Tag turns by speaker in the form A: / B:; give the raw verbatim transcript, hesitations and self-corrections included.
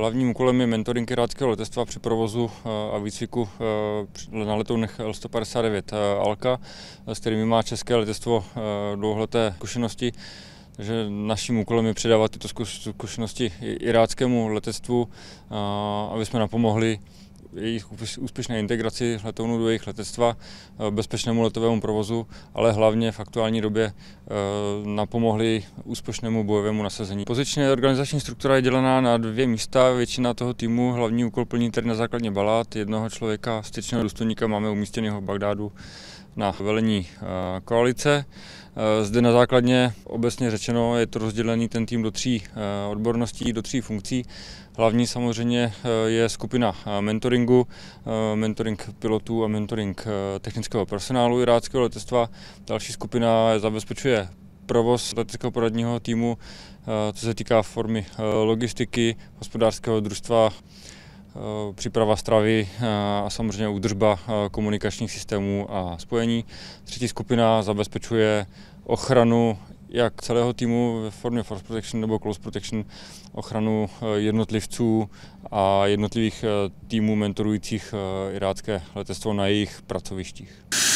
A: Hlavním úkolem je mentoring iráckého letectva při provozu a výcviku na letounech L sto padesát devět Alka, s kterými má české letectvo dlouholeté zkušenosti. Takže naším úkolem je předávat tyto zkušenosti iráckému letectvu, aby jsme napomohli jejich úspěšné integraci letounů do jejich letectva, bezpečnému letovému provozu, ale hlavně v aktuální době napomohli úspěšnému bojovému nasazení. Pozičně organizační struktura je dělená na dvě místa, většina toho týmu hlavní úkol plní tedy na základně Balát, jednoho člověka, styčného důstojníka máme umístěného v Bagdádu na velení koalice. Zde na základně obecně řečeno je to rozdělený ten tým do tří odborností, do tří funkcí. Hlavní samozřejmě je skupina mentoringu, mentoring pilotů a mentoring technického personálu iráckého letectva. Další skupina zabezpečuje provoz leteckého poradního týmu, co se týká formy logistiky, hospodářského družstva, příprava stravy a samozřejmě údržba komunikačních systémů a spojení. Třetí skupina zabezpečuje ochranu jak celého týmu ve formě Force Protection nebo Close Protection, ochranu jednotlivců a jednotlivých týmů mentorujících irácké letectvo na jejich pracovištích.